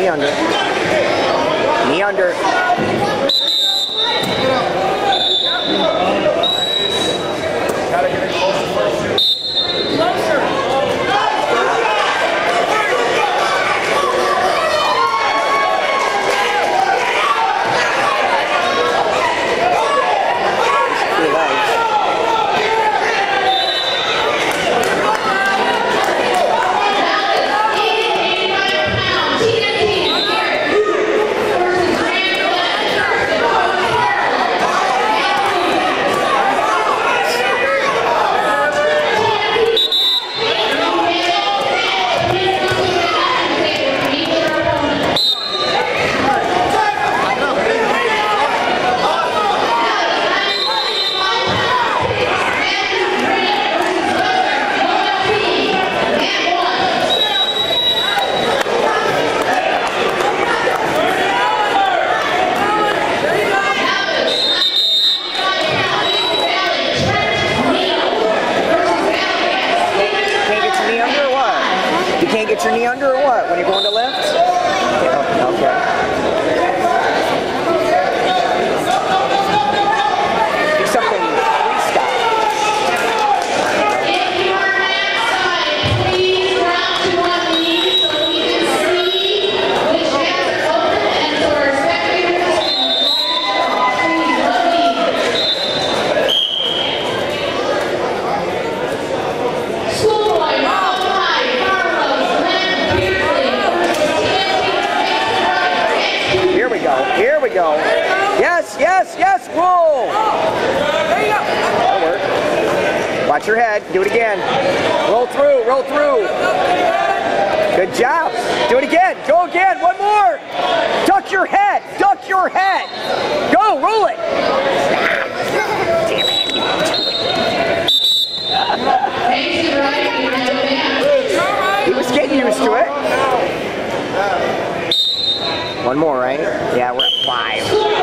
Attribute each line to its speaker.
Speaker 1: under. Knee under.
Speaker 2: Gotta get it closer.
Speaker 1: Get your knee under or what? When you're going to lift? Oh, okay. Do something freestyle.
Speaker 3: If you are outside, please drop to one knee so we can see which hands are open and so our spectators can please one knee. Schoolboy,
Speaker 1: Here we go. Yes, yes, yes. Whoa. That'll work. Watch your head. Do it again. Roll through. Roll through. Good job. Do it again. Go again. One more. Duck your head. Duck your head. Go. Roll it. He was getting used to it. One more, right? Yeah, we're at 5.